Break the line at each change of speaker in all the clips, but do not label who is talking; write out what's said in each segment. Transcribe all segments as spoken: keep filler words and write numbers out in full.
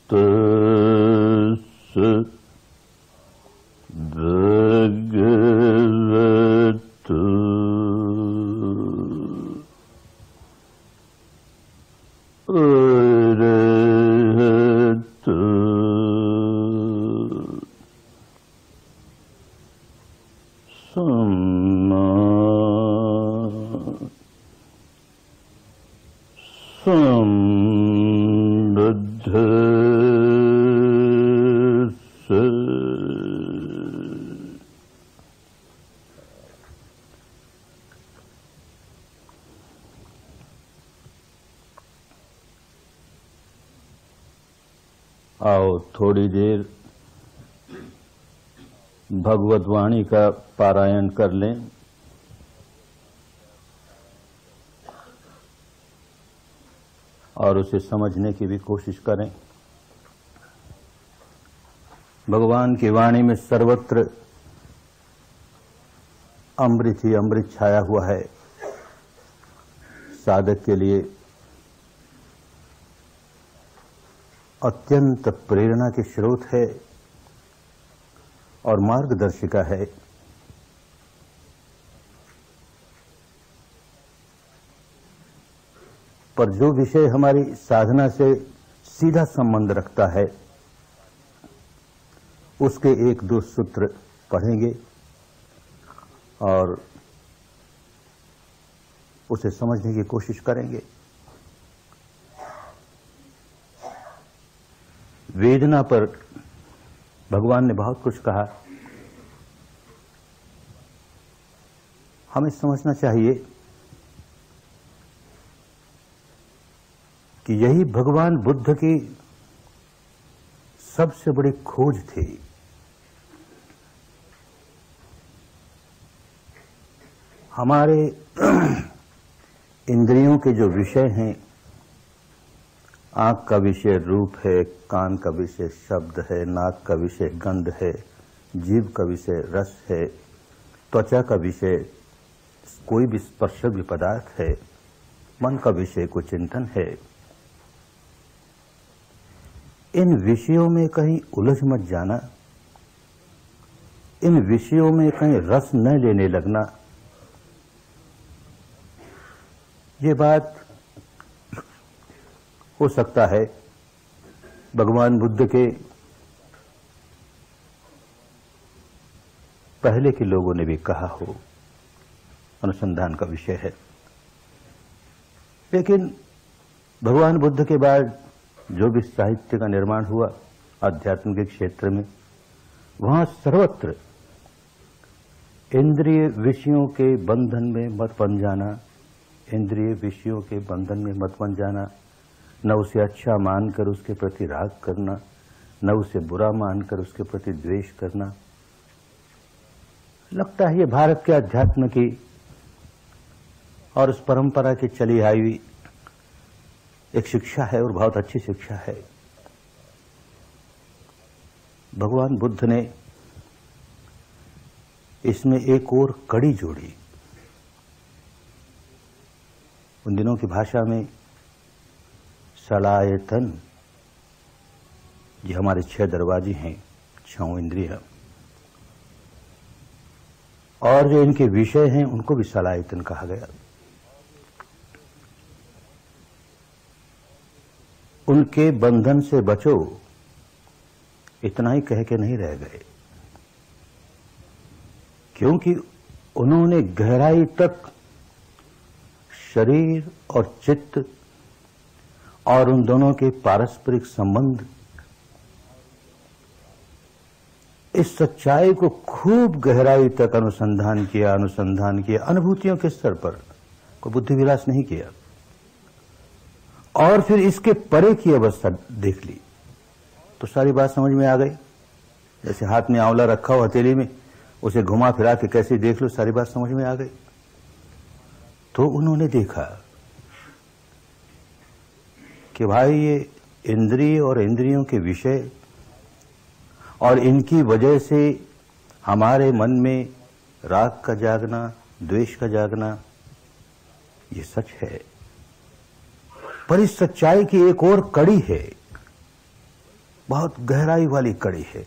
भगवतु अरहतु सम्मा सम्बुद्धस्स। आओ थोड़ी देर भगवत वाणी का पारायण कर लें। और उसे समझने की भी कोशिश करें। भगवान की वाणी में सर्वत्र अमृत ही अमृत छाया हुआ है। साधक के लिए अत्यंत प्रेरणा के स्रोत है और मार्गदर्शिका है। पर जो विषय हमारी साधना से सीधा संबंध रखता है उसके एक दो सूत्र पढ़ेंगे और उसे समझने की कोशिश करेंगे। वेदना पर भगवान ने बहुत कुछ कहा। हमें समझना चाहिए कि यही भगवान बुद्ध की सबसे बड़ी खोज थी। हमारे इंद्रियों के जो विषय हैं, आंख का विषय रूप है, कान का विषय शब्द है, नाक का विषय गंध है, जीभ का विषय रस है, त्वचा का विषय कोई भी स्पर्शव्य पदार्थ है, मन का विषय को चिंतन है। इन विषयों में कहीं उलझ मत जाना, इन विषयों में कहीं रस न लेने लगना। ये बात हो सकता है भगवान बुद्ध के पहले के लोगों ने भी कहा हो, अनुसंधान का विषय है। लेकिन भगवान बुद्ध के बाद जो भी साहित्य का निर्माण हुआ आध्यात्म के क्षेत्र में, वहां सर्वत्र इंद्रिय विषयों के बंधन में मत बन जाना, इंद्रिय विषयों के बंधन में मत बन जाना, न उसे अच्छा मानकर उसके प्रति राग करना, न उसे बुरा मानकर उसके प्रति द्वेष करना। लगता है ये भारत के अध्यात्म की और उस परंपरा की चली आई हुई एक शिक्षा है और बहुत अच्छी शिक्षा है। भगवान बुद्ध ने इसमें एक और कड़ी जोड़ी। उन दिनों की भाषा में सलायतन, ये हमारे छह दरवाजे हैं, छह इंद्रिय, और जो इनके विषय हैं उनको भी सलायतन कहा गया। उनके बंधन से बचो, इतना ही कह के नहीं रह गए, क्योंकि उन्होंने गहराई तक शरीर और चित्त और उन दोनों के पारस्परिक संबंध, इस सच्चाई को खूब गहराई तक अनुसंधान किया अनुसंधान किया अनुभूतियों के स्तर पर, कोई बुद्धि विलास नहीं किया। और फिर इसके परे की अवस्था देख ली तो सारी बात समझ में आ गई। जैसे हाथ में आंवला रखा हो हथेली में, उसे घुमा फिरा के कैसे देख लो, सारी बात समझ में आ गई। तो उन्होंने देखा कि भाई ये इंद्रिय और इंद्रियों के विषय और इनकी वजह से हमारे मन में राग का जागना, द्वेष का जागना, ये सच है। पर इस सच्चाई की एक और कड़ी है बहुत गहराई वाली कड़ी है।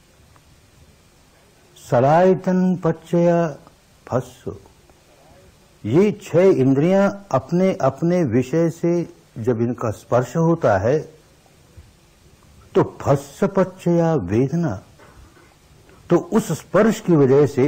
सलायतन पच्चय फस्सु, ये छह इंद्रियां अपने अपने विषय से जब इनका स्पर्श होता है तो फस्स पच्चया वेदना, तो उस स्पर्श की वजह से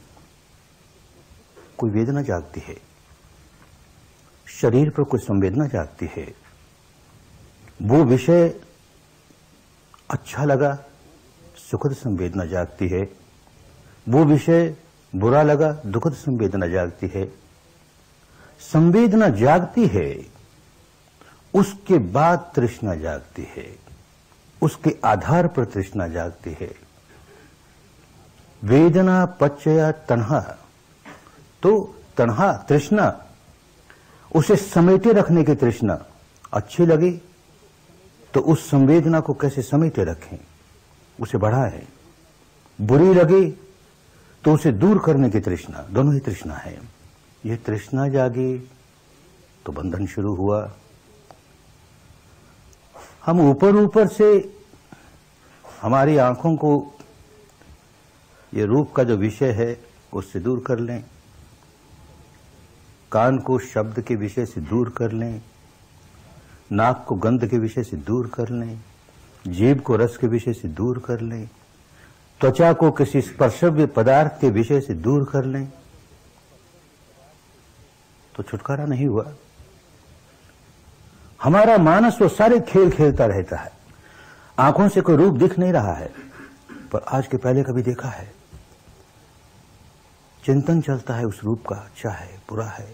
कोई वेदना जागती है, शरीर पर कोई संवेदना जागती है। वो विषय अच्छा लगा, सुखद संवेदना जागती है। वो विषय बुरा लगा, दुखद संवेदना जागती है। संवेदना जागती है, उसके बाद तृष्णा जागती है, उसके आधार पर तृष्णा जागती है। वेदना पच्चया तन्हा, तो तन्हा तृष्णा, उसे समेटे रखने की तृष्णा। अच्छी लगी तो उस संवेदना को कैसे समेटे रखें, उसे बढ़ाएं। बुरी लगी तो उसे दूर करने की तृष्णा, दोनों ही तृष्णा है। ये तृष्णा जागी तो बंधन शुरू हुआ। हम ऊपर ऊपर से हमारी आंखों को ये रूप का जो विषय है उससे दूर कर लें, कान को शब्द के विषय से दूर कर लें, नाक को गंध के विषय से दूर कर लें, जीभ को रस के विषय से दूर कर लें, त्वचा को किसी स्पर्शव्य पदार्थ के विषय से दूर कर लें, तो छुटकारा नहीं हुआ। हमारा मानस वो सारे खेल खेलता रहता है। आंखों से कोई रूप दिख नहीं रहा है, पर आज के पहले कभी देखा है? चिंतन चलता है उस रूप का, अच्छा है बुरा है,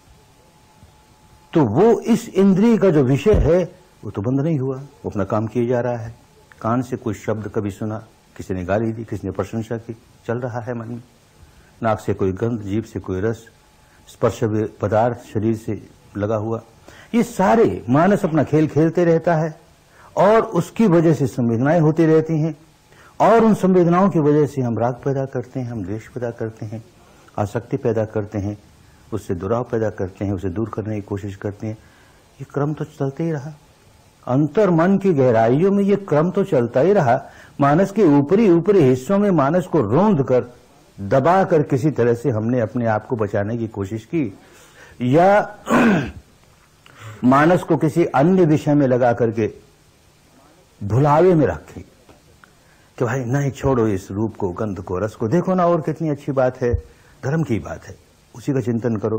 तो वो इस इंद्रिय का जो विषय है वो तो बंद नहीं हुआ, वो अपना काम किए जा रहा है। कान से कोई शब्द कभी सुना, किसी ने गाली दी, किसी ने प्रशंसा की, चल रहा है मन में। नाक से कोई गंध, जीभ से कोई रस, स्पर्श पदार्थ शरीर से लगा हुआ, ये सारे मानस अपना खेल खेलते रहता है और उसकी वजह से संवेदनाएं होती रहती हैं, और उन संवेदनाओं की वजह से हम राग पैदा करते हैं, हम द्वेष पैदा करते हैं, आसक्ति पैदा करते हैं, उससे दुराव पैदा करते हैं, उसे दूर करने की कोशिश करते हैं। ये क्रम तो चलते ही रहा। अंतर मन की गहराइयों में ये क्रम तो चलता ही रहा। मानस के ऊपरी ऊपरी हिस्सों में मानस को रोंद कर, दबा कर किसी तरह से हमने अपने आप को बचाने की कोशिश की, या मानस को किसी अन्य विषय में लगा करके भुलावे में रखी कि भाई नहीं, छोड़ो इस रूप को, गंध को, रस को, देखो ना और कितनी अच्छी बात है, धर्म की बात है, उसी का चिंतन करो।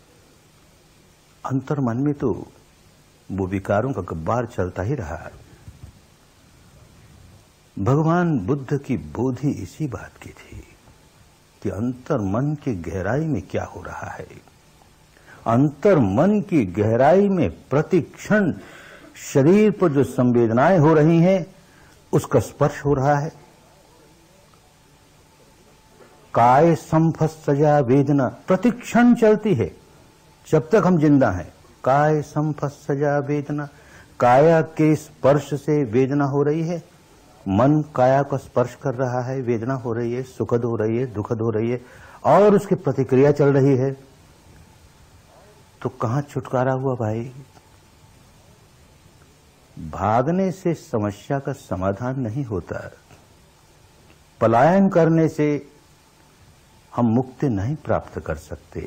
अंतर मन में तो वो विकारों का गब्बार चलता ही रहा। भगवान बुद्ध की बोधि इसी बात की थी कि अंतर मन की गहराई में क्या हो रहा है। अंतर मन की गहराई में प्रतिक्षण शरीर पर जो संवेदनाएं हो रही हैं उसका स्पर्श हो रहा है। काय संफस्सजा वेदना प्रतिक्षण चलती है जब तक हम जिंदा हैं। काय संफस्सजा वेदना, काया के स्पर्श से वेदना हो रही है। मन काया का स्पर्श कर रहा है, वेदना हो रही है, सुखद हो रही है, दुखद हो रही है, और उसकी प्रतिक्रिया चल रही है। तो कहां छुटकारा हुआ भाई? भागने से समस्या का समाधान नहीं होता, पलायन करने से हम मुक्ति नहीं प्राप्त कर सकते।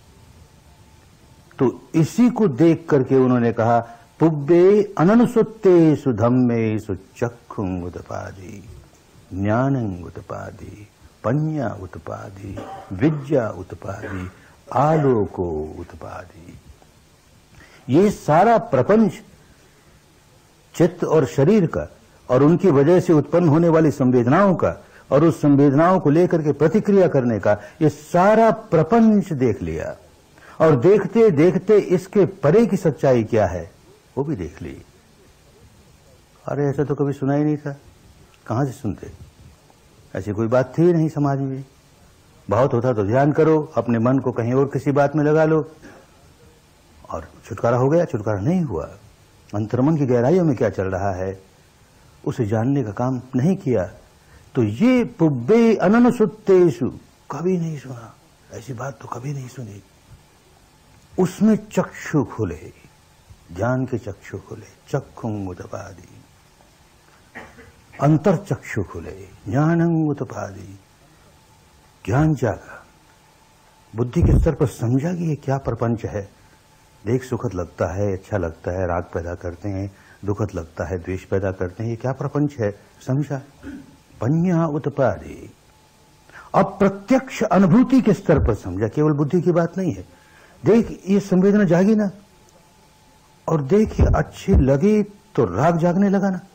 तो इसी को देख करके उन्होंने कहा, पुब्बे अननुसुत्तेषु धम्मेषु चक्षुं उत्पादि, ज्ञानं उत्पादि, पඤ्ञा उत्पादि, विद्या उत्पादि, आलोको उत्पादि। ये सारा प्रपंच चित्त और शरीर का और उनकी वजह से उत्पन्न होने वाली संवेदनाओं का और उस संवेदनाओं को लेकर के प्रतिक्रिया करने का, ये सारा प्रपंच देख लिया, और देखते देखते इसके परे की सच्चाई क्या है वो भी देख ली। अरे ऐसा तो कभी सुना ही नहीं था, कहां से सुनते? ऐसी कोई बात थी नहीं समाज में। बहुत होता तो ध्यान करो, अपने मन को कहीं और किसी बात में लगा लो और छुटकारा हो गया। छुटकारा नहीं हुआ। अंतर्मन की गहराइयों में क्या चल रहा है उसे जानने का काम नहीं किया। तो ये पुब्बे अननुसुत्तेषु कभी नहीं सुना, ऐसी बात तो कभी नहीं सुनी। उसमें चक्षु खुले, ज्ञान के चक्षु खुले, चक्षुं उत्पादि। अंतर चक्षु खुले, ज्ञानम उत्पादी, ज्ञान जागा, बुद्धि के स्तर पर समझा कि ये क्या प्रपंच है। देख सुखद लगता है, अच्छा लगता है, राग पैदा करते हैं, दुखद लगता है, द्वेष पैदा करते हैं, ये क्या प्रपंच है, समझा। पन्या उत्पादी, अब प्रत्यक्ष अनुभूति के स्तर पर समझा, केवल बुद्धि की बात नहीं है। देख ये संवेदना जागी ना, और देख ये अच्छी लगी तो राग जागने लगा ना,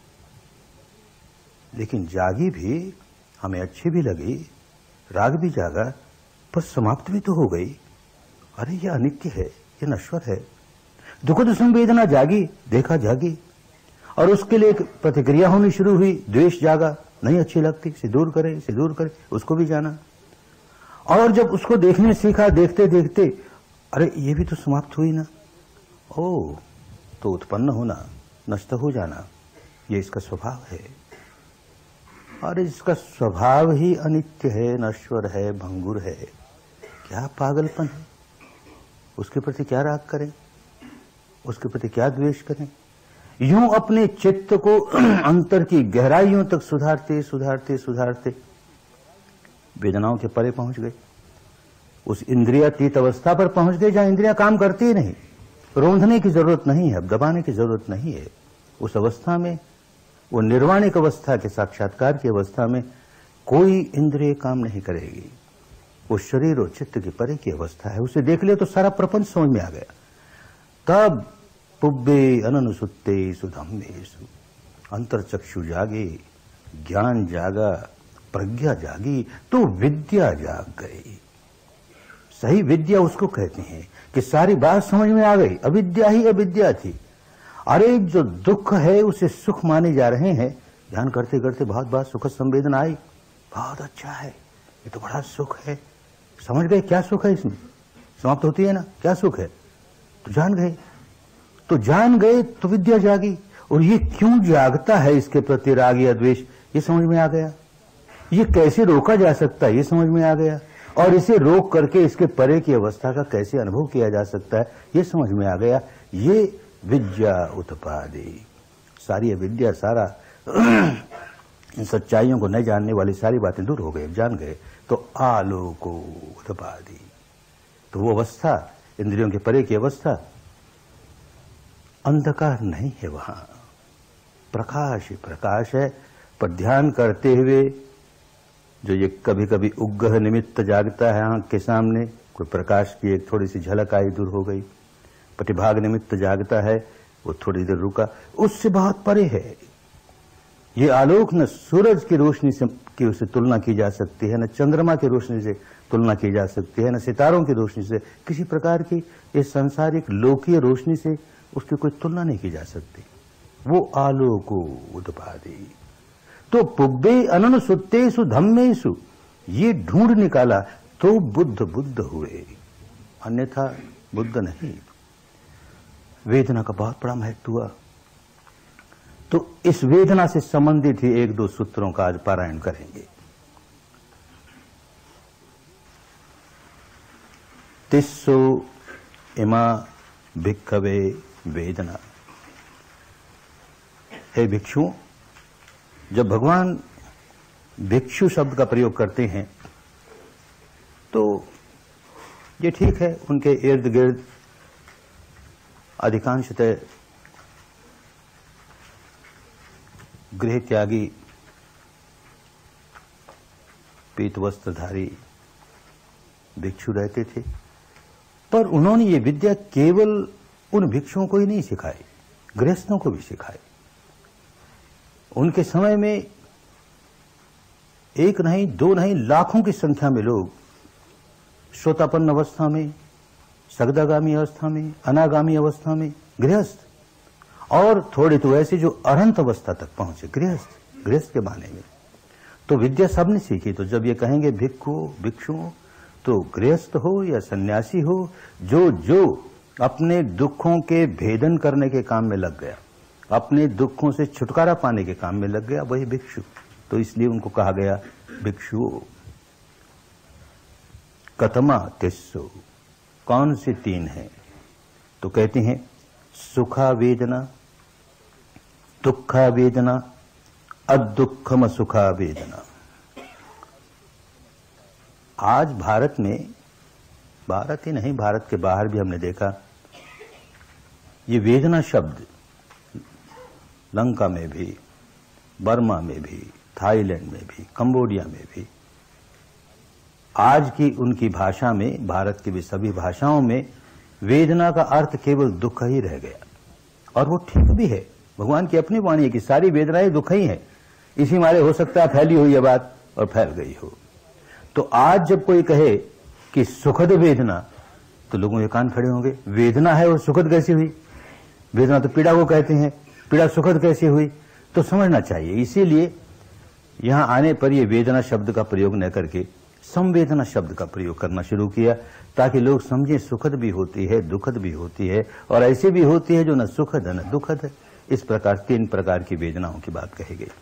लेकिन जागी भी, हमें अच्छी भी लगी, राग भी जागा, पर समाप्त भी तो हो गई। अरे ये अनित्य है, ये नश्वर है। दुखद संवेदना जागी, देखा जागी, और उसके लिए एक प्रतिक्रिया होनी शुरू हुई, द्वेष जागा, नहीं अच्छी लगती, इसे दूर करे, इसे दूर करे, उसको भी जाना। और जब उसको देखने सीखा, देखते देखते अरे ये भी तो समाप्त हुई ना, ओ तो उत्पन्न होना, नष्ट हो जाना, ये इसका स्वभाव है। और इसका स्वभाव ही अनित्य है, नश्वर है, भंगुर है। क्या पागलपन है, उसके प्रति क्या राग करें, उसके प्रति क्या द्वेष करें। यूं अपने चित्त को अंतर की गहराइयों तक सुधारते सुधारते सुधारते वेदनाओं के परे पहुंच गए, उस इंद्रियातीत अवस्था पर पहुंच गए जहां इंद्रियां काम करती ही नहीं, रोंधने की जरूरत नहीं है, अब दबाने की जरूरत नहीं है। उस अवस्था में, वो निर्वाणिक अवस्था के साक्षात्कार की अवस्था में कोई इंद्रिय काम नहीं करेगी। वो शरीर और चित्त के परे की अवस्था है। उसे देख ले तो सारा प्रपंच समझ में आ गया। तब पुब्बे अननुसुत्ते सुधम्मेषु, अंतर चक्षु जागे, ज्ञान जागा, प्रज्ञा जागी, तो विद्या जाग गई। सही विद्या उसको कहते हैं कि सारी बात समझ में आ गई। अविद्या ही अविद्या थी। अरे जो दुख है उसे सुख माने जा रहे हैं, ध्यान करते करते बहुत बात सुखद संवेदना आई, बहुत अच्छा है, ये तो बड़ा सुख है। समझ गए क्या सुख है इसमें, समाप्त होती है ना, क्या सुख है, तो जान गए। तो जान गए तो विद्या जागी, और ये क्यों जागता है, इसके प्रति राग या द्वेष, ये समझ में आ गया। ये कैसे रोका जा सकता है, ये समझ में आ गया। और इसे रोक करके इसके परे की अवस्था का कैसे अनुभव किया जा सकता है, ये समझ में आ गया। ये विद्या उत्पादी, सारी विद्या, सारा इन सच्चाइयों को नहीं जानने वाली सारी बातें दूर हो गई, जान गए तो आलोको उत्पादी। तो वो अवस्था, इंद्रियों के परे की अवस्था, अंधकार नहीं है, वहां प्रकाश ही प्रकाश है। पर ध्यान करते हुए जो ये कभी कभी उग्गह निमित्त जागता है आंख के सामने, कोई प्रकाश की एक थोड़ी सी झलक आई, दूर हो गई। प्रतिभाग निमित्त जागता है, वो थोड़ी देर रुका, उससे बहुत परे है। ये आलोक न सूरज की रोशनी से की उससे तुलना की जा सकती है, न चंद्रमा की रोशनी से तुलना की जा सकती है, न सितारों की रोशनी से, किसी प्रकार की इस संसारिक लोकीय रोशनी से उसकी कोई तुलना नहीं की जा सकती। वो आलोको उत्पादी। तो पुब्बे अननुसुत्तेषु धम्मेषु, ये ढूंढ निकाला तो बुद्ध बुद्ध हुए, अन्यथा बुद्ध नहीं। वेदना का बहुत बड़ा महत्व हुआ। तो इस वेदना से संबंधित ही एक दो सूत्रों का आज पारायण करेंगे। तिस्सो इमा भिक्खवे वेदना। हे भिक्षुओं, जब भगवान भिक्षु शब्द का प्रयोग करते हैं तो ये ठीक है, उनके इर्द गिर्द अधिकांशतः गृह त्यागी, पीत वस्त्रधारी भिक्षु रहते थे। पर उन्होंने ये विद्या केवल उन भिक्षुओं को ही नहीं सिखाई, गृहस्थों को भी सिखाई। उनके समय में एक नहीं, दो नहीं, लाखों की संख्या में लोग श्रोतापन्न अवस्था में, सगदागामी अवस्था में, अनागामी अवस्था में गृहस्थ, और थोड़े तो ऐसे जो अरहंत अवस्था तक पहुंचे गृहस्थ, गृहस्थ के माने में। तो विद्या सबने सीखी। तो जब ये कहेंगे भिक्षु भिक्षु, तो गृहस्थ हो या सन्यासी हो, जो जो अपने दुखों के भेदन करने के काम में लग गया, अपने दुखों से छुटकारा पाने के काम में लग गया, वही भिक्षु। तो इसलिए उनको कहा गया भिक्षु। कतमा तिस्सु, कौन से तीन हैं? तो कहते हैं सुखा वेदना, दुखा वेदना, अदुःखम सुखा वेदना। आज भारत में, भारत ही नहीं भारत के बाहर भी हमने देखा, ये वेदना शब्द लंका में भी, बर्मा में भी, थाईलैंड में भी, कंबोडिया में भी, आज की उनकी भाषा में, भारत की भी सभी भाषाओं में वेदना का अर्थ केवल दुख ही रह गया। और वो ठीक भी है, भगवान की अपनी वाणी है कि सारी वेदनाएं दुख ही है। इसी मारे हो सकता है फैली हुई ये बात और फैल गई हो। तो आज जब कोई कहे कि सुखद वेदना, तो लोगों के कान खड़े होंगे। वेदना है और सुखद कैसी हुई? वेदना तो पीड़ा को कहते हैं, पीड़ा सुखद कैसी हुई? तो समझना चाहिए। इसीलिए यहां आने पर यह वेदना शब्द का प्रयोग न करके संवेदना शब्द का प्रयोग करना शुरू किया, ताकि लोग समझें सुखद भी होती है, दुखद भी होती है, और ऐसी भी होती है जो न सुखद है न दुखद है। इस प्रकार तीन प्रकार की वेदनाओं की बात कही गई।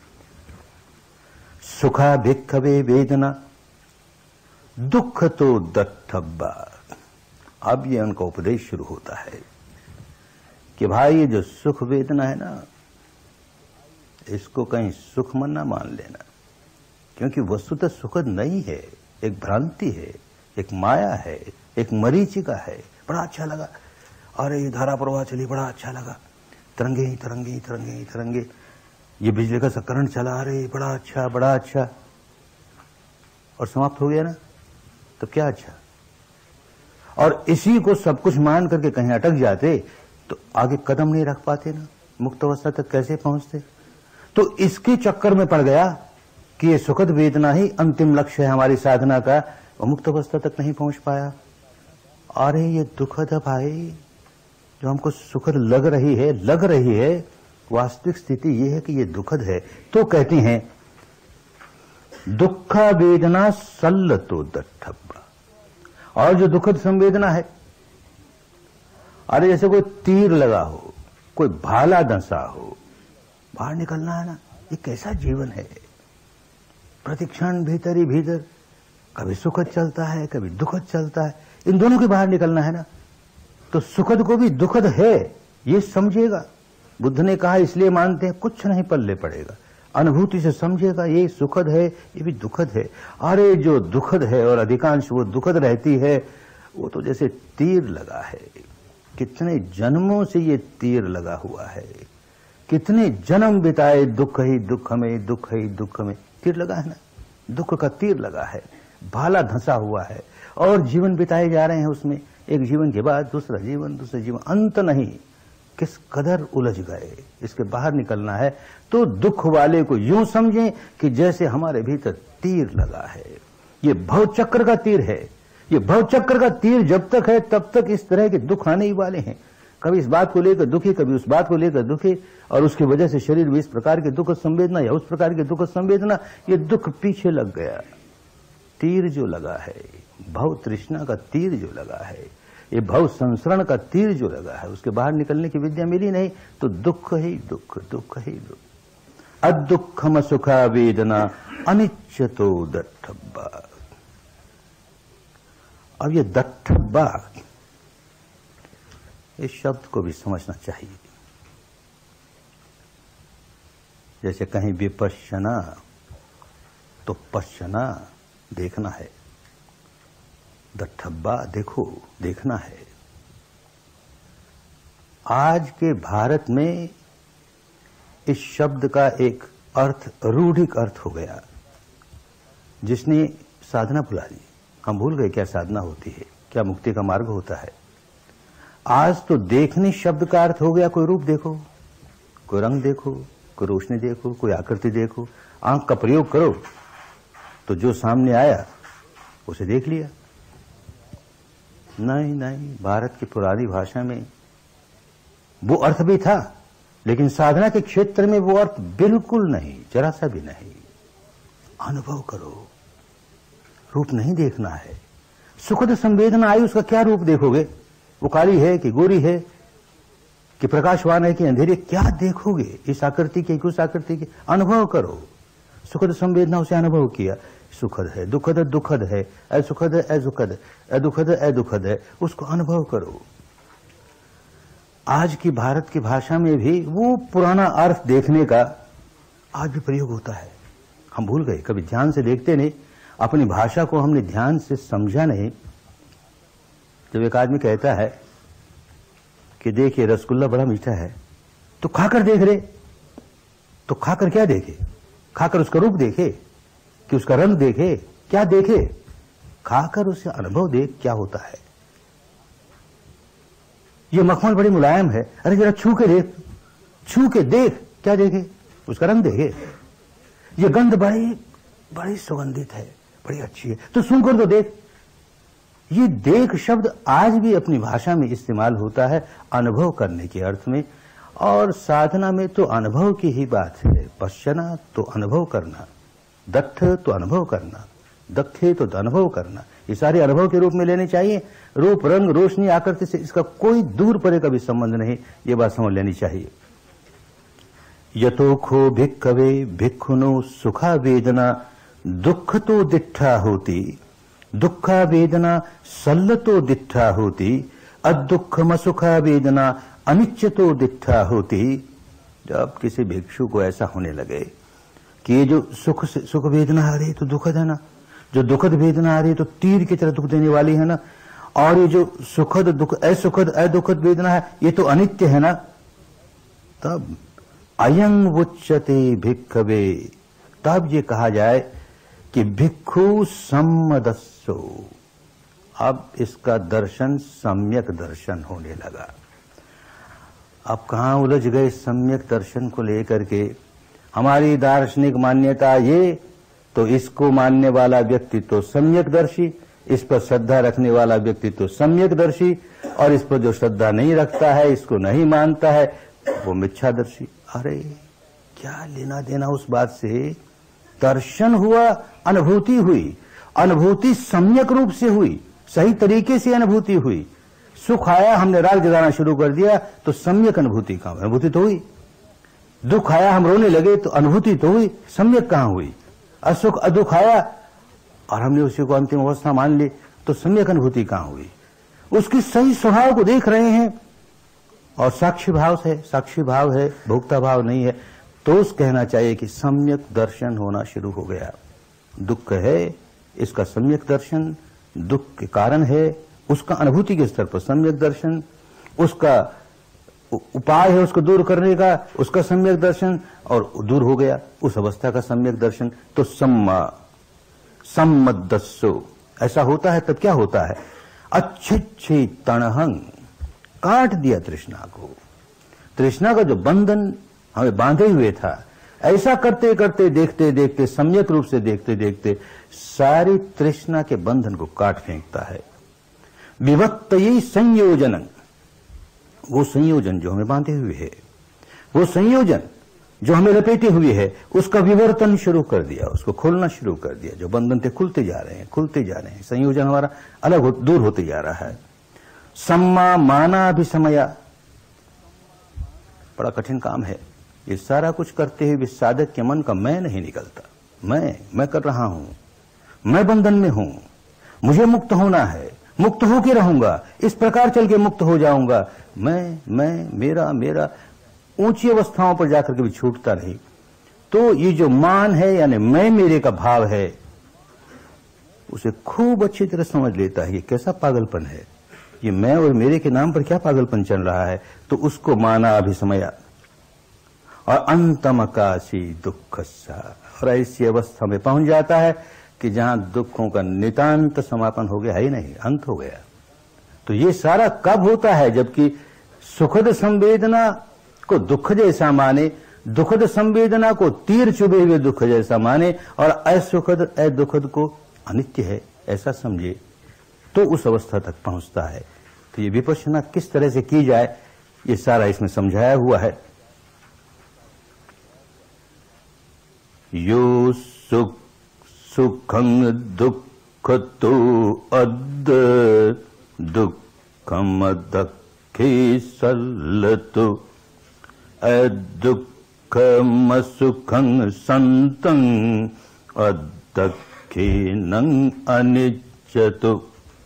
सुखा भिक्खवे वेदना, दुख तो दट्ठब्बा। अब ये उनका उपदेश शुरू होता है कि भाई ये जो सुख वेदना है ना, इसको कहीं सुख मन ना मान लेना, क्योंकि वस्तुतः सुखद नहीं है, एक भ्रांति है, एक माया है, एक मरीचिका है। बड़ा अच्छा लगा, अरे ये धारा प्रवाह चली, बड़ा अच्छा लगा, तरंगे ही तरंगे ही तरंगे ही तरंगे, ये बिजली का सा करंट चला, अरे बड़ा अच्छा बड़ा अच्छा, और समाप्त हो गया ना, तो क्या अच्छा। और इसी को सब कुछ मान करके कहीं अटक जाते तो आगे कदम नहीं रख पाते ना, मुक्त अवस्था तक कैसे पहुंचते। तो इसके चक्कर में पड़ गया कि ये सुखद वेदना ही अंतिम लक्ष्य है हमारी साधना का, और मुक्त अवस्था तक नहीं पहुंच पाया। अरे ये दुखद है भाई, जो हमको सुखद लग रही है लग रही है वास्तविक स्थिति ये है कि ये दुखद है। तो कहती हैं दुखा वेदना सल्लतो दट्ठब्बा। और जो दुखद संवेदना है, अरे जैसे कोई तीर लगा हो, कोई भाला दंसा हो, बाहर निकलना है ना, ये कैसा जीवन है। प्रतिक्षण भीतर ही भीतर कभी सुखद चलता है, कभी दुखद चलता है, इन दोनों के बाहर निकलना है ना। तो सुखद को भी दुखद है ये समझेगा। बुद्ध ने कहा इसलिए मानते हैं, कुछ नहीं पल्ले पड़ेगा, अनुभूति से समझेगा ये सुखद है ये भी दुखद है। अरे जो दुखद है और अधिकांश वो दुखद रहती है, वो तो जैसे तीर लगा है, कितने जन्मों से ये तीर लगा हुआ है, कितने जन्म बिताए दुख ही दुख में, दुख ही दुख में, तीर लगा है ना, दुख का तीर लगा है, भाला धंसा हुआ है, और जीवन बिताए जा रहे हैं उसमें, एक जीवन के बाद दूसरा जीवन, दूसरा जीवन, अंत नहीं। किस कदर उलझ गए, इसके बाहर निकलना है। तो दुख वाले को यूं समझें कि जैसे हमारे भीतर तीर लगा है, ये भवचक्र का तीर है। ये भवचक्र का तीर जब तक है तब तक इस तरह के दुख आने ही वाले हैं। कभी इस बात को लेकर दुखी, कभी उस बात को लेकर दुखी, और उसकी वजह से शरीर में इस प्रकार के दुख संवेदना या उस प्रकार के दुख संवेदना, ये दुख पीछे लग गया। तीर जो लगा है, भव तृष्णा का तीर जो लगा है, ये भव संसरण का तीर जो लगा है, उसके बाहर निकलने की विद्या मिली नहीं, तो दुख ही दुख, दुख ही दुख। अदुःखम सुखा वेदना अनिच्यतो दट्ठब्बा। अब ये दट्ठब्बा, इस शब्द को भी समझना चाहिए। जैसे कहीं विपश्यना तो पश्यना देखना है, दट्ठब्बा देखो देखना है। आज के भारत में इस शब्द का एक अर्थ रूढ़िक अर्थ हो गया, जिसने साधना भुला दी। हम भूल गए क्या साधना होती है, क्या मुक्ति का मार्ग होता है। आज तो देखने शब्द का अर्थ हो गया कोई रूप देखो, कोई रंग देखो, कोई रोशनी देखो, कोई आकृति देखो। आंख का प्रयोग करो तो जो सामने आया उसे देख लिया। नहीं नहीं, भारत की पुरानी भाषा में वो अर्थ भी था, लेकिन साधना के क्षेत्र में वो अर्थ बिल्कुल नहीं, जरा सा भी नहीं। अनुभव करो, रूप नहीं देखना है। सुखद संवेदना आई, उसका क्या रूप देखोगे? वो काली है कि गोरी है कि प्रकाशवान है कि अंधेरी, क्या देखोगे? इस आकृति के कि उस आकृति के? अनुभव करो। सुखद संवेदना उसे अनुभव किया, सुखद है, दुखद है, दुखद है, असुखद है, असुखद है, अदुखद है, अदुखद है, उसको अनुभव करो। आज की भारत की भाषा में भी वो पुराना अर्थ देखने का आज भी प्रयोग होता है। हम भूल गए, कभी ध्यान से देखते नहीं, अपनी भाषा को हमने ध्यान से समझा नहीं। जब एक आदमी कहता है कि देखिए रसगुल्ला बड़ा मीठा है, तो खाकर देख रहे, तो खाकर क्या देखे? खाकर उसका रूप देखे कि उसका रंग देखे? क्या देखे? खाकर उसे अनुभव देख क्या होता है। ये मखमल बड़ी मुलायम है, अरे जरा छू के देख, छू के देख, क्या देखे? उसका रंग देखे। ये गंध बड़ी बड़ी सुगंधित है, बड़ी अच्छी है, तो सुनकर तो देख। ये देख शब्द आज भी अपनी भाषा में इस्तेमाल होता है अनुभव करने के अर्थ में, और साधना में तो अनुभव की ही बात है। पश्यना तो अनुभव करना, दत्थ तो अनुभव करना, दखे तो अनुभव करना, ये सारे अनुभव के रूप में लेने चाहिए। रूप, रंग, रोशनी, आकृति से इसका कोई दूर परे का भी संबंध नहीं, ये बात समझ लेनी चाहिए। यतोखो भिक्खवे भिक्खुनो सुखा वेदना दुख तो दिट्ठा होती, दुखा वेदना सल्लतो दिट्ठा होती, अदुखम सुखा वेदना अनिश्चितो दिट्ठा होती। जब किसी भिक्षु को ऐसा होने लगे कि ये जो सुख सुख वेदना आ रही है तो दुखद है ना, जो दुखद वेदना आ रही है तो तीर की तरह दुख देने वाली है ना, और ये जो सुखद दुख असुखद अदुखद वेदना है ये तो अनित्य है ना, तब अयं उच्यते भिक्खवे, तब ये कहा जाए कि भिक्खु सम्मदस्सो। अब इसका दर्शन सम्यक दर्शन होने लगा। अब कहां उलझ गए सम्यक दर्शन को लेकर के? हमारी दार्शनिक मान्यता ये, तो इसको मानने वाला व्यक्ति तो सम्यकदर्शी, इस पर श्रद्धा रखने वाला व्यक्ति तो सम्यकदर्शी, और इस पर जो श्रद्धा नहीं रखता है, इसको नहीं मानता है, वो मिथ्यादर्शी। अरे क्या लेना देना उस बात से? दर्शन हुआ, अनुभूति हुई, अनुभूति सम्यक रूप से हुई, सही तरीके से अनुभूति हुई। सुख आया, हमने राग जगाना शुरू कर दिया, तो सम्यक अनुभूति कहां? अनुभूति तो हुई। दुख आया, हम रोने लगे, तो अनुभूति तो हुई, सम्यक कहां हुई? असुख अदुख आया और हमने उसी को अंतिम अवस्था मान ली, तो सम्यक अनुभूति कहां हुई? उसकी सही स्वभाव को देख रहे हैं, और साक्षी भाव है, साक्षी भाव है, भोक्ता भाव नहीं है, तो उस कहना चाहिए कि सम्यक दर्शन होना शुरू हो गया। दुख है, इसका सम्यक दर्शन, दुख के कारण है, उसका अनुभूति के स्तर पर सम्यक दर्शन, उसका उपाय है उसको दूर करने का, उसका सम्यक दर्शन, और दूर हो गया उस अवस्था का सम्यक दर्शन, तो सम्मा सम्मदस्सो। ऐसा होता है तब क्या होता है? अच्छे तणहंग, काट दिया तृष्णा को। तृष्णा का जो बंधन हमें बांधे हुए था, ऐसा करते करते देखते देखते सम्यक रूप से देखते देखते सारी तृष्णा के बंधन को काट फेंकता है। विभक्तये संयोजन, वो संयोजन जो हमें बांधे हुए है, वो संयोजन जो हमें लपेटे हुए है, उसका विवर्तन शुरू कर दिया, उसको खोलना शुरू कर दिया। जो बंधन थे खुलते जा रहे हैं, खुलते जा रहे हैं, संयोजन हमारा अलग हो, दूर होते जा रहा है। सम्मा मानाभिसमया, बड़ा कठिन काम है। ये सारा कुछ करते हुए साधक के मन का मैं नहीं निकलता। मैं मैं कर रहा हूं, मैं बंधन में हूं, मुझे मुक्त होना है, मुक्त होके रहूंगा, इस प्रकार चल के मुक्त हो जाऊंगा। मैं मैं मेरा मेरा ऊंची अवस्थाओं पर जाकर के भी छूटता नहीं। तो ये जो मान है, यानी मैं मेरे का भाव है, उसे खूब अच्छी तरह समझ लेता है। ये कैसा पागलपन है, ये मैं और मेरे के नाम पर क्या पागलपन चल रहा है। तो उसको माना अभिसमया, और अंतमकाशी दुखस्सा, और ऐसी अवस्था में पहुंच जाता है कि जहां दुखों का नितांत समापन हो गया, है ही नहीं, अंत हो गया। तो ये सारा कब होता है? जबकि सुखद संवेदना को दुख जैसा माने, दुखद संवेदना को तीर चुभे हुए दुख जैसा माने, और असुखद अदुखद को अनित्य है ऐसा समझे, तो उस अवस्था तक पहुंचता है। तो ये विपश्यना किस तरह से की जाए, ये सारा इसमें समझाया हुआ है। यो सुख सुखं दुख तो अद दुखम दखे सल्लतो अदुखम सुखं संतं अदखेनं अनिच्यतो।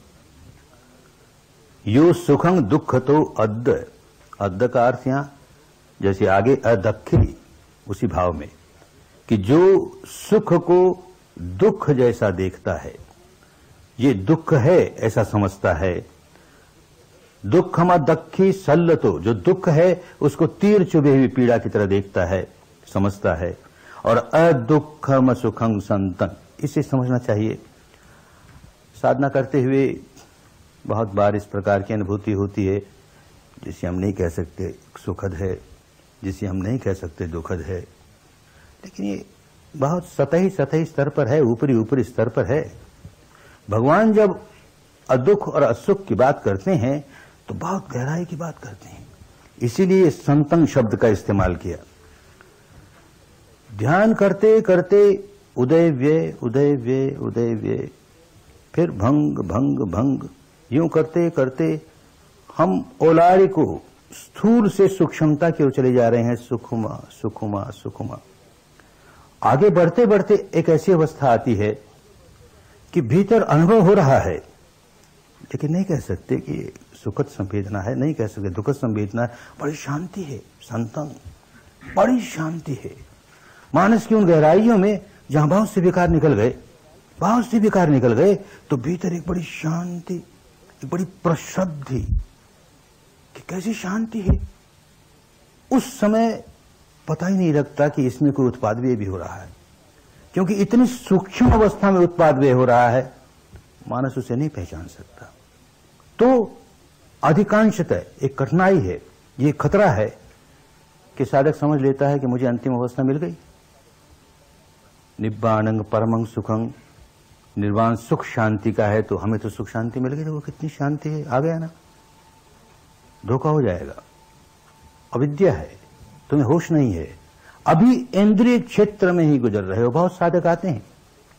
यो सुखं दुख तो अद्द, अद्द का अर्थ यहां जैसे आगे अदखी, उसी भाव में कि जो सुख को दुख जैसा देखता है, ये दुख है ऐसा समझता है, दुखम दक्खी सल्लतो, जो दुख है उसको तीर चुभे हुई पीड़ा की तरह देखता है, समझता है, और अदुखम सुखं संतन, इसे समझना चाहिए। साधना करते हुए बहुत बार इस प्रकार की अनुभूति होती है जिसे हम नहीं कह सकते सुखद है, जिसे हम नहीं कह सकते दुखद है, लेकिन ये बहुत सतही सतही स्तर पर है, ऊपरी ऊपरी स्तर पर है। भगवान जब अदुख और असुख की बात करते हैं तो बहुत गहराई की बात करते हैं, इसीलिए संतन शब्द का इस्तेमाल किया। ध्यान करते करते उदय व्यय उदय व्यय उदय व्यय, फिर भंग भंग भंग, यूं करते करते हम ओलारी को स्थूल से सूक्ष्मता की ओर चले जा रहे हैं। सुखुमा सुखुमा सुखुमा, आगे बढ़ते बढ़ते एक ऐसी अवस्था आती है कि भीतर अनुभव हो रहा है, लेकिन नहीं कह सकते कि सुखद संवेदना है, नहीं कह सकते दुखद संवेदना है। बड़ी शांति है, संतन, बड़ी शांति है। मानस की उन गहराइयों में जहां बहुत से विकार निकल गए, बहुत से विकार निकल गए, तो भीतर एक बड़ी शांति, एक बड़ी प्रशुद्धि, कि कैसी शांति है। उस समय पता ही नहीं लगता कि इसमें कोई उत्पाद व्यय भी हो रहा है, क्योंकि इतनी सूक्ष्म अवस्था में उत्पाद व्यय हो रहा है, मानस उसे नहीं पहचान सकता। तो अधिकांशतः एक कठिनाई है, ये खतरा है कि साधक समझ लेता है कि मुझे अंतिम अवस्था मिल गई, निब्बाणंग परमंग सुखंग, निर्वाण सुख शांति का है, तो हमें तो सुख शांति मिल गई। तो वो कितनी शांति है, आ गया ना, धोखा हो जाएगा। अविद्या है, तुम्हें होश नहीं है, अभी इंद्रिय क्षेत्र में ही गुजर रहे हो। बहुत साधक आते हैं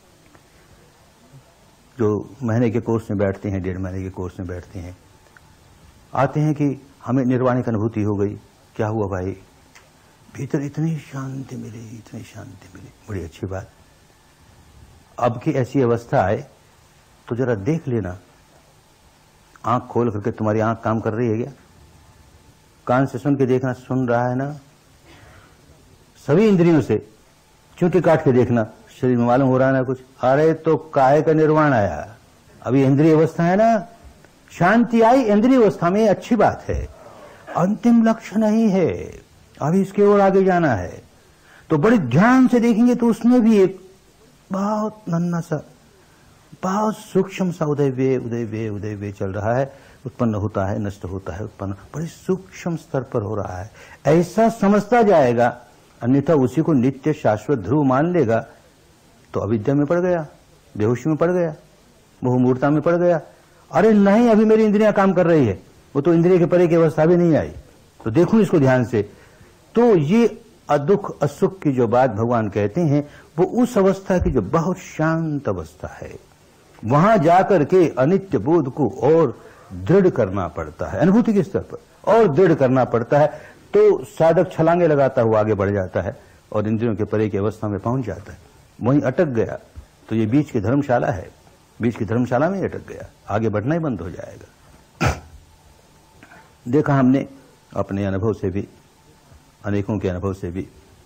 जो महीने के कोर्स में बैठते हैं, डेढ़ महीने के कोर्स में बैठते हैं, आते हैं कि हमें निर्वाण की अनुभूति हो गई। क्या हुआ भाई? भीतर इतनी शांति मिली, इतनी शांति मिली, बड़ी अच्छी बात। अब की ऐसी अवस्था आए तो जरा देख लेना, आंख खोल करके, तुम्हारी आंख काम कर रही है क्या? कान से सुन के देखना, सुन रहा है ना? सभी इंद्रियों से चूंकि काट के देखना, शरीर में मालूम हो रहा है ना कुछ? अरे तो काहे का निर्वाण आया, अभी इंद्रिय अवस्था है ना, शांति आई इंद्रिय अवस्था में, अच्छी बात है। अंतिम लक्ष्य नहीं है, अभी इसके ओर आगे जाना है। तो बड़े ध्यान से देखेंगे तो उसमें भी एक बहुत नन्हा सा, बहुत सूक्ष्म सा उदय व्यय उदय व्यय उदय व्यय चल रहा है, उत्पन्न होता है, नष्ट होता है, उत्पन्न, बड़े सूक्ष्म स्तर पर हो रहा है। ऐसा समझता जाएगा, अन्यथा उसी को नित्य शाश्वत ध्रुव मान लेगा तो अविद्या में पड़ गया, बेहोशी में पड़ गया, मोह मूर्ता में पड़ गया। अरे नहीं, अभी मेरी इंद्रियां काम कर रही है, वो तो इंद्रिय के परे की अवस्था भी नहीं आई, तो देखूं इसको ध्यान से। तो ये अदुख असुख की जो बात भगवान कहते हैं, वो उस अवस्था की जो बहुत शांत अवस्था है, वहां जाकर के अनित्य बोध को और दृढ़ करना पड़ता है, अनुभूति के स्तर पर और दृढ़ करना पड़ता है। तो साधक छलांगे लगाता हुआ आगे बढ़ जाता है और इंद्रियों के परे की अवस्था में पहुंच जाता है। वहीं अटक गया तो ये बीच की धर्मशाला है, बीच की धर्मशाला में अटक गया, आगे बढ़ना ही बंद हो जाएगा। देखा हमने अपने अनुभव से भी, अनेकों के अनुभव से भी,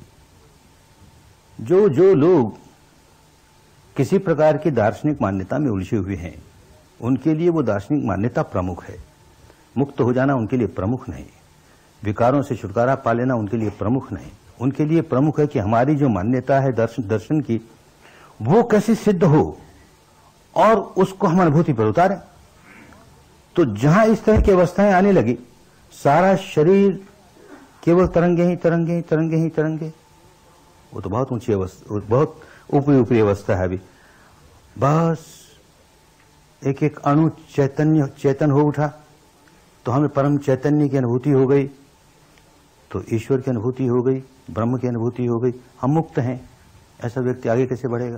जो जो लोग किसी प्रकार की दार्शनिक मान्यता में उलझे हुए हैं, उनके लिए वो दार्शनिक मान्यता प्रमुख है। मुक्त हो जाना उनके लिए प्रमुख नहीं, विकारों से छुटकारा पा लेना उनके लिए प्रमुख नहीं। उनके लिए प्रमुख है कि हमारी जो मान्यता है दर्शन दर्शन की, वो कैसे सिद्ध हो और उसको हम अनुभूति पर उतारें। तो जहां इस तरह की अवस्थाएं आने लगी, सारा शरीर केवल तरंगे ही तरंगे ही तरंगे ही तरंगे, वो तो बहुत ऊंची अवस्था, बहुत ऊपरी ऊपरी अवस्था है। अभी बस एक एक अणु चैतन्य चेतन हो उठा तो हमें परम चैतन्य की अनुभूति हो गई, तो ईश्वर की अनुभूति हो गई, ब्रह्म की अनुभूति हो गई, हम मुक्त हैं। ऐसा व्यक्ति आगे कैसे बढ़ेगा?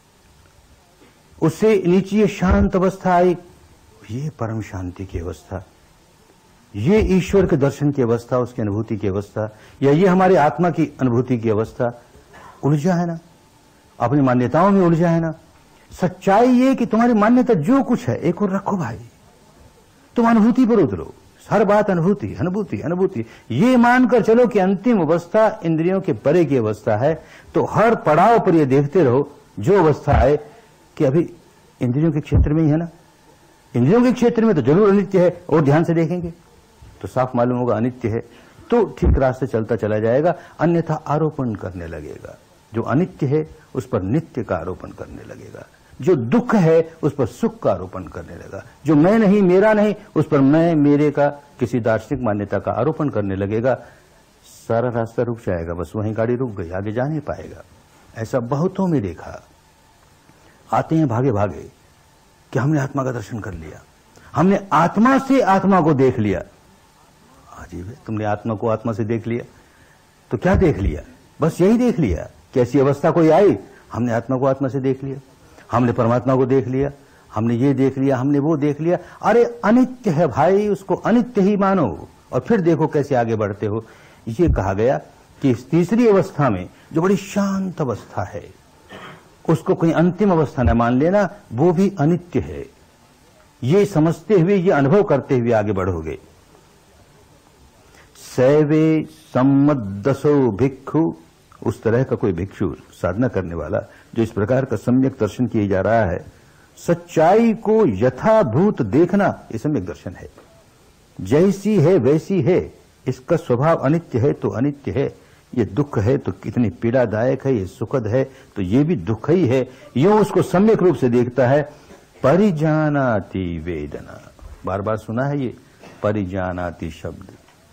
उससे नीचे शांत अवस्था आई, ये परम शांति की अवस्था, ये ईश्वर के दर्शन की अवस्था, उसकी अनुभूति की अवस्था, या ये हमारे आत्मा की अनुभूति की अवस्था। उलझा है ना, अपनी मान्यताओं में उलझा है ना। सच्चाई ये कि तुम्हारी मान्यता जो कुछ है एक और रखो भाई, तुम अनुभूति पर उतरो, हर बात अनुभूति अनुभूति अनुभूति, ये मानकर चलो कि अंतिम अवस्था इंद्रियों के परे की अवस्था है, तो हर पड़ाव पर ये देखते रहो जो अवस्था है कि अभी इंद्रियों के क्षेत्र में ही है ना, इंद्रियों के क्षेत्र में तो जरूर अनित्य है, और ध्यान से देखेंगे तो साफ मालूम होगा अनित्य है, तो ठीक रास्ते चलता चला जाएगा। अन्यथा आरोपण करने लगेगा, जो अनित्य है उस पर नित्य का आरोपण करने लगेगा, जो दुख है उस पर सुख का आरोपण करने लगा, जो मैं नहीं मेरा नहीं उस पर मैं मेरे का किसी दार्शनिक मान्यता का आरोपण करने लगेगा। सारा रास्ता रुक जाएगा, बस वहीं गाड़ी रुक गई, आगे जा नहीं पाएगा। ऐसा बहुतों में देखा, आते हैं भागे भागे कि हमने आत्मा का दर्शन कर लिया, हमने आत्मा से आत्मा को देख लिया। अजीब है, तुमने आत्मा को आत्मा से देख लिया तो क्या देख लिया? बस यही देख लिया कि ऐसी अवस्था कोई आई, हमने आत्मा को आत्मा से देख लिया, हमने परमात्मा को देख लिया, हमने ये देख लिया, हमने वो देख लिया। अरे अनित्य है भाई, उसको अनित्य ही मानो और फिर देखो कैसे आगे बढ़ते हो। ये कहा गया कि इस तीसरी अवस्था में जो बड़ी शांत अवस्था है, उसको कोई अंतिम अवस्था न मान लेना, वो भी अनित्य है। ये समझते हुए, ये अनुभव करते हुए आगे बढ़ोगे। सैवे सम्मदसो भिक्षु, उस तरह का कोई भिक्षु साधना करने वाला जो इस प्रकार का सम्यक दर्शन किए जा रहा है, सच्चाई को यथाभूत देखना, ये सम्यक दर्शन है। जैसी है वैसी है, इसका स्वभाव अनित्य है तो अनित्य है, ये दुख है तो कितनी पीड़ादायक है, ये सुखद है तो ये भी दुख ही है, यूं उसको सम्यक रूप से देखता है। परिजानाति वेदना, बार बार सुना है ये परिजानाति शब्द।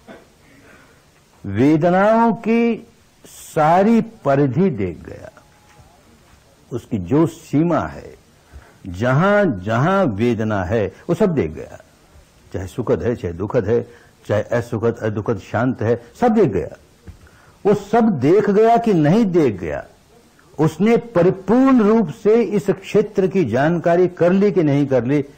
वेदनाओं की सारी परिधि देख गया, उसकी जो सीमा है, जहां जहां वेदना है वो सब देख गया, चाहे सुखद है चाहे दुखद है, चाहे असुखद अदुखद शांत है, सब देख गया। वो सब देख गया कि नहीं देख गया, उसने परिपूर्ण रूप से इस क्षेत्र की जानकारी कर ली कि नहीं कर ली,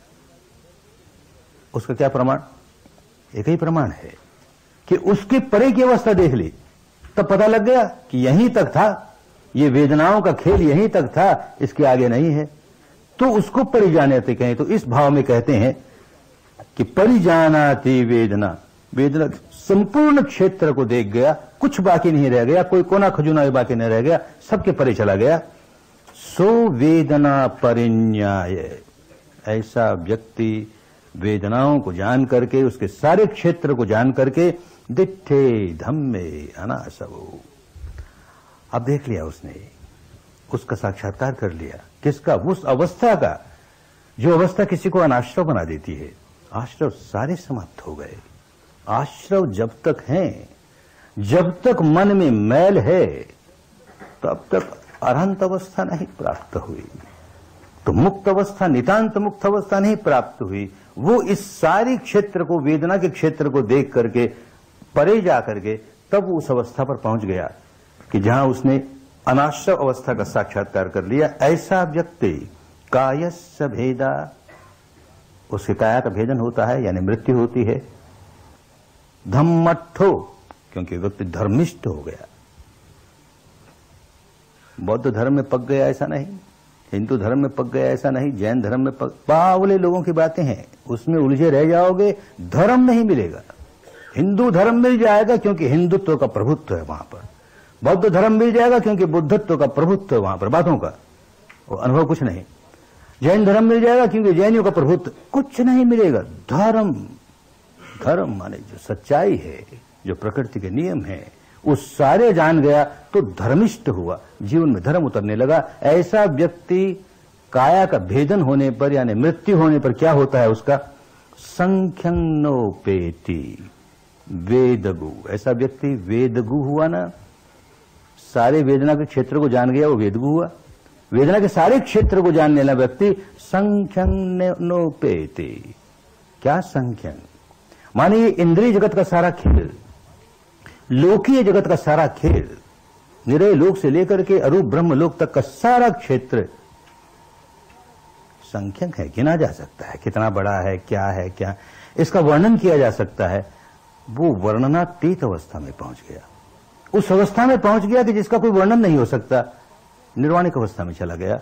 उसका क्या प्रमाण? एक ही प्रमाण है कि उसके परे की अवस्था देख ली, तब पता लग गया कि यहीं तक था, ये वेदनाओं का खेल यहीं तक था, इसके आगे नहीं है। तो उसको परिजानाति कहें तो इस भाव में कहते हैं कि परिजानाति वेदना, वेदना संपूर्ण क्षेत्र को देख गया, कुछ बाकी नहीं रह गया, कोई कोना खजुना बाकी नहीं रह गया, सबके परे चला गया। सो वेदना परिन्याय, ऐसा व्यक्ति वेदनाओं को जान करके, उसके सारे क्षेत्र को जान करके, दिट्ठे धम्मे अनासवो, अब देख लिया उसने, उसका साक्षात्कार कर लिया। किसका? उस अवस्था का जो अवस्था किसी को अनाश्रव बना देती है। आश्रव सारे समाप्त हो गए। आश्रव जब तक हैं, जब तक मन में मैल है, तब तक अरहंत अवस्था नहीं प्राप्त हुई, तो मुक्त अवस्था, नितांत मुक्त अवस्था नहीं प्राप्त हुई। वो इस सारी क्षेत्र को, वेदना के क्षेत्र को देख करके परे जा करके तब उस अवस्था पर पहुंच गया कि जहां उसने अनाश्रव अवस्था का साक्षात्कार कर लिया। ऐसा व्यक्ति कायस्य भेदा, उसके काया का भेदन होता है, यानी मृत्यु होती है। धम्मट्ठो, क्योंकि व्यक्ति धर्मिष्ठ हो गया, बौद्ध धर्म में पक गया ऐसा नहीं, हिंदू धर्म में पक गया ऐसा नहीं, जैन धर्म में पक, बावले लोगों की बातें हैं, उसमें उलझे रह जाओगे, धर्म नहीं मिलेगा। हिंदू धर्म मिल जाएगा क्योंकि हिंदुत्व का प्रभुत्व है वहां पर, बौद्ध धर्म मिल जाएगा क्योंकि बुद्धत्व का प्रभुत्व है वहां पर, बातों का वो अनुभव कुछ नहीं। जैन धर्म मिल जाएगा क्योंकि जैनियों का प्रभुत्व, कुछ नहीं मिलेगा। धर्म, धर्म माने जो सच्चाई है, जो प्रकृति के नियम है, वो सारे जान गया तो धर्मिष्ठ हुआ, जीवन में धर्म उतरने लगा। ऐसा व्यक्ति काया का भेदन होने पर, यानी मृत्यु होने पर क्या होता है उसका? संख्यंगनोपेति वेदगु, ऐसा व्यक्ति वेदगु हुआ ना, सारे वेदना के क्षेत्र को जान गया, वो वेदगु हुआ। वेदना के सारे क्षेत्र को जानने वाला व्यक्ति संख्यंगनोपेति। क्या संख्यंग? माने ये इंद्रिय जगत का सारा खेल, लोकीय जगत का सारा खेल, निरय लोक से लेकर के अरूप ब्रह्म लोक तक का सारा क्षेत्र संख्यक है, गिना जा सकता है, कितना बड़ा है, क्या है, क्या इसका वर्णन किया जा सकता है। वो वर्णनातीत अवस्था में पहुंच गया, उस अवस्था में पहुंच गया कि जिसका कोई वर्णन नहीं हो सकता, निर्वाणिक अवस्था में चला गया।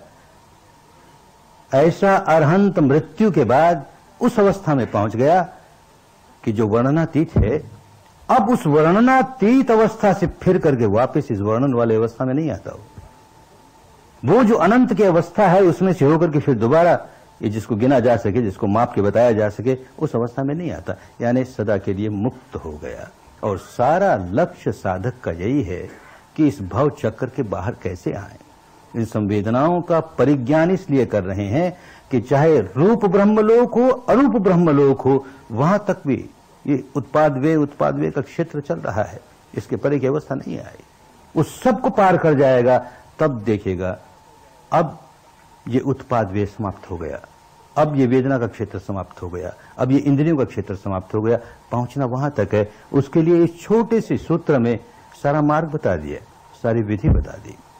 ऐसा अरहंत मृत्यु के बाद उस अवस्था में पहुंच गया कि जो वर्णनातीत है अब उस वर्णनातीत अवस्था से फिर करके वापस इस वर्णन वाले अवस्था में नहीं आता हो। वो जो अनंत की अवस्था है उसमें से होकर के फिर दोबारा ये जिसको गिना जा सके, जिसको माप के बताया जा सके, उस अवस्था में नहीं आता, यानी सदा के लिए मुक्त हो गया। और सारा लक्ष्य साधक का यही है कि इस भव चक्र के बाहर कैसे आए। इन संवेदनाओं का परिज्ञान इसलिए कर रहे हैं कि चाहे रूप ब्रह्मलोक हो, अरूप ब्रह्मलोक हो, वहां तक भी ये उत्पाद वे उत्पाद वे का क्षेत्र चल रहा है, इसके परे की अवस्था नहीं आई। उस सबको पार कर जाएगा, तब देखेगा अब ये उत्पाद वे समाप्त हो गया, अब ये वेदना का क्षेत्र समाप्त हो गया, अब ये इंद्रियों का क्षेत्र समाप्त हो गया। पहुंचना वहां तक है, उसके लिए इस छोटे से सूत्र में सारा मार्ग बता दिया, सारी विधि बता दी।